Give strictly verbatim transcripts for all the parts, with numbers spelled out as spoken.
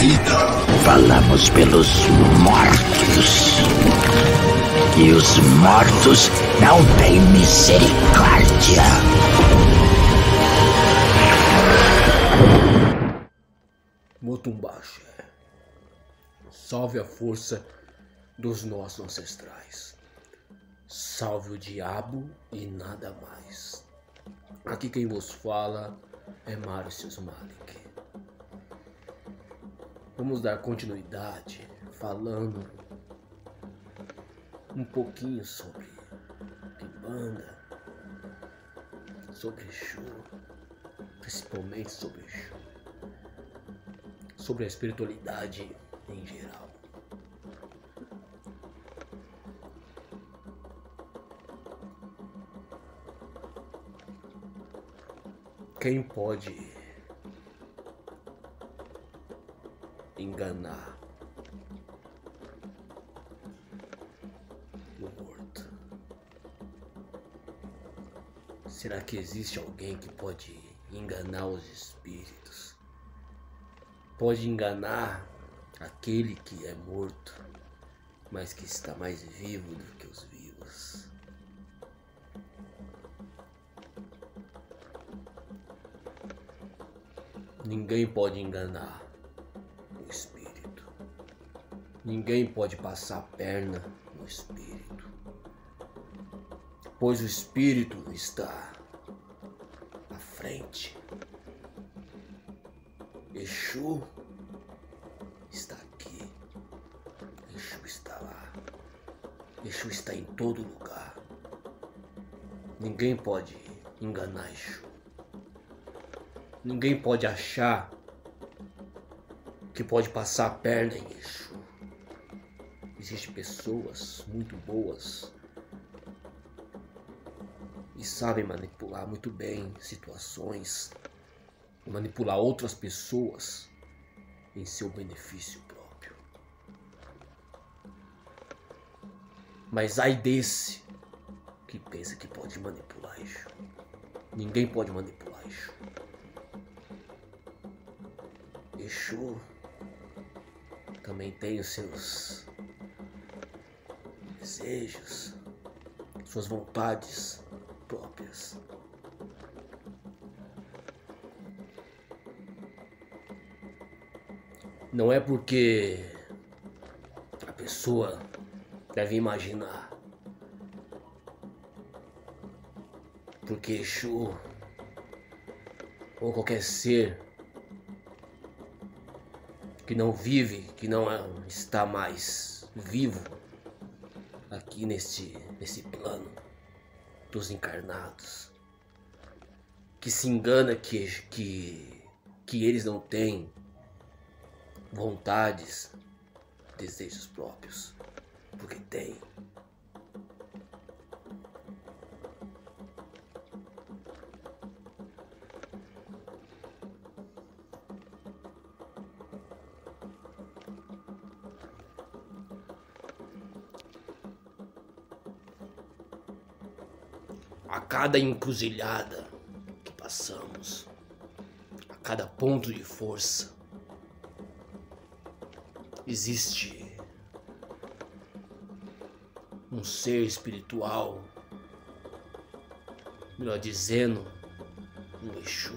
Falamos pelos mortos. E os mortos não têm misericórdia. Mutumbaxé, salve a força dos nossos ancestrais. Salve o diabo e nada mais. Aqui quem vos fala é Márcio Malik. Vamos dar continuidade falando um pouquinho sobre Kimbanda, sobre Exu, principalmente sobre Exu, sobre a espiritualidade em geral. Quem pode enganar o morto? Será que existe alguém que pode enganar os espíritos? Pode enganar aquele que é morto, mas que está mais vivo do que os vivos? Ninguém pode enganar o espírito. Ninguém pode passar a perna no espírito, pois o espírito está à frente. Exu está aqui. Exu está lá. Exu está em todo lugar. Ninguém pode enganar Exu. Ninguém pode achar que pode passar a perna em Exu. Existem pessoas muito boas e sabem manipular muito bem situações, manipular outras pessoas em seu benefício próprio. Mas ai desse que pensa que pode manipular Exu. Ninguém pode manipular Exu. Exu também tem os seus desejos, suas vontades próprias. Não é porque a pessoa deve imaginar, porque Exu ou qualquer ser que não vive, que não está mais vivo aqui nesse, nesse plano dos encarnados, que se engana que, que, que eles não têm vontades, desejos próprios, porque tem. A cada encruzilhada que passamos, a cada ponto de força, existe um ser espiritual, melhor dizendo, um Exu,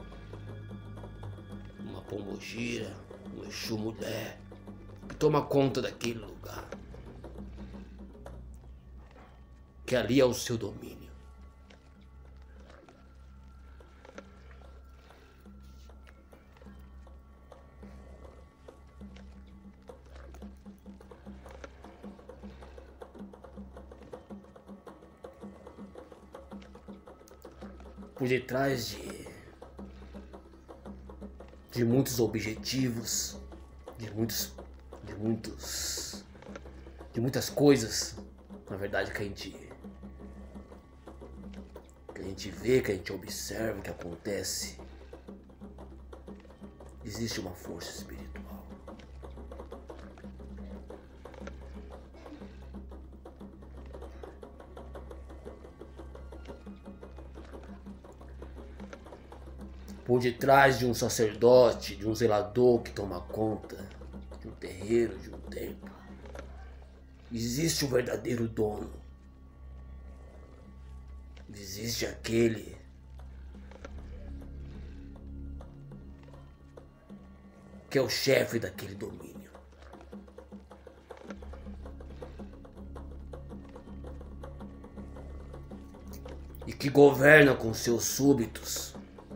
uma pombogira, um Exu mulher, que toma conta daquele lugar, que ali é o seu domínio. Por detrás de, de muitos objetivos, de muitos, de muitos, de muitas coisas, na verdade, que a gente, que a gente vê, que a gente observa, que acontece, existe uma força espiritual. Por detrás de um sacerdote, de um zelador que toma conta de um terreiro, de um templo, existe o verdadeiro dono. Existe aquele que é o chefe daquele domínio. E que governa com seus súditos.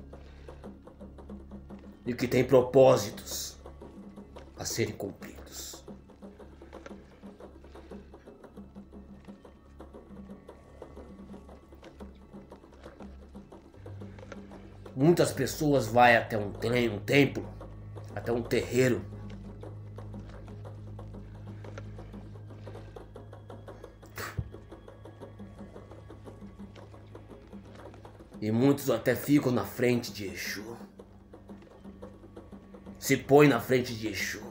E que tem propósitos a serem cumpridos. Muitas pessoas vão até um, um templo, até um terreiro, e muitos até ficam na frente de Exu. Se põe na frente de Exu.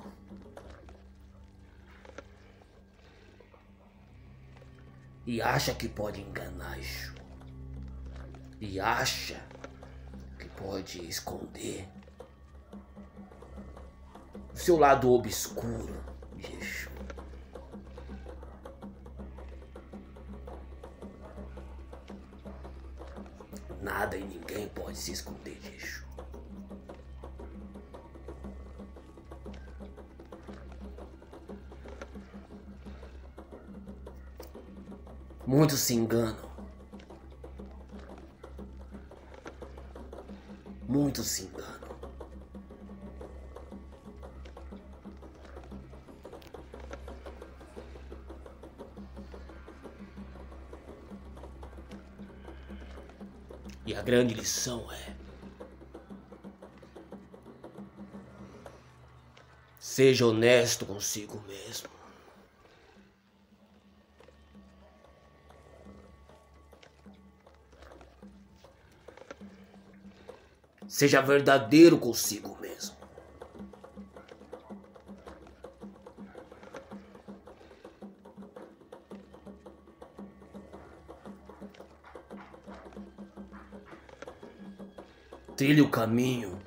E acha que pode enganar Exu. E acha que pode esconder o seu lado obscuro de Exu. Nada e ninguém pode se esconder de Exu. Muitos se enganam. Muitos se enganam. E a grande lição é: seja honesto consigo mesmo. Seja verdadeiro consigo mesmo. Trilhe o caminho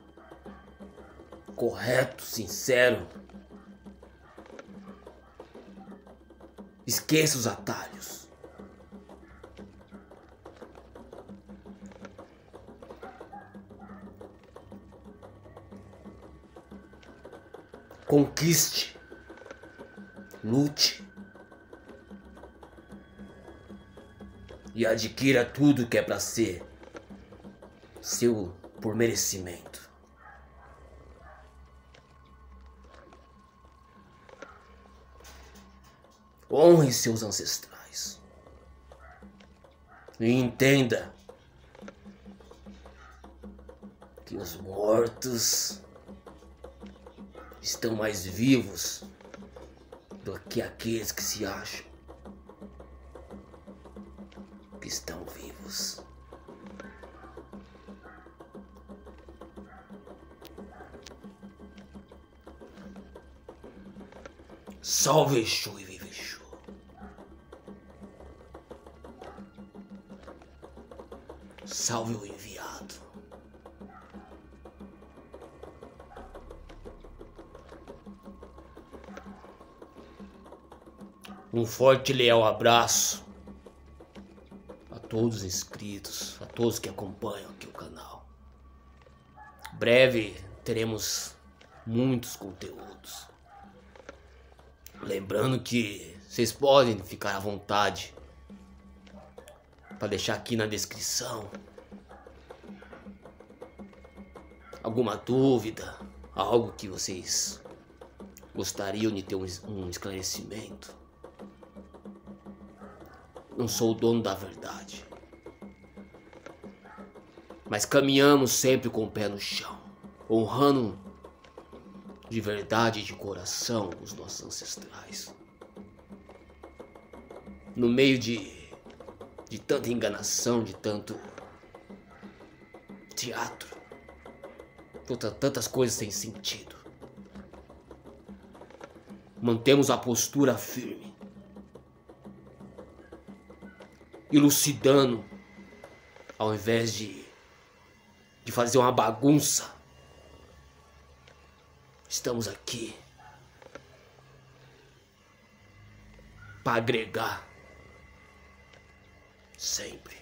correto, sincero. Esqueça os atalhos. Conquiste, lute e adquira tudo que é para ser seu por merecimento. Honre seus ancestrais e entenda que os mortos estão mais vivos do que aqueles que se acham que estão vivos. Salve Exu e vive Exu. Salve o enviado. Um forte e leal abraço a todos os inscritos, a todos que acompanham aqui o canal. Breve teremos muitos conteúdos. Lembrando que vocês podem ficar à vontade para deixar aqui na descrição alguma dúvida, algo que vocês gostariam de ter um, um esclarecimento. Não sou o dono da verdade, mas caminhamos sempre com o pé no chão, honrando de verdade e de coração os nossos ancestrais. No meio de, de tanta enganação, de tanto teatro, tantas coisas sem sentido, mantemos a postura firme, elucidando ao invés de de fazer uma bagunça. Estamos aqui para agregar sempre.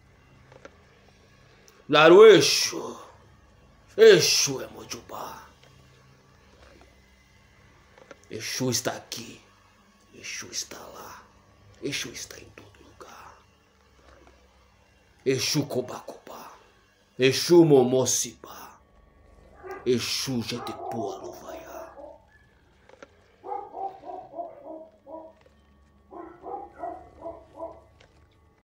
Laru Exu, Exu é Mojubá. Exu está aqui, Exu está lá, Exu está em todo lugar. Exu Kobakobá, Exu Momocibá, Exu Jetepualuva.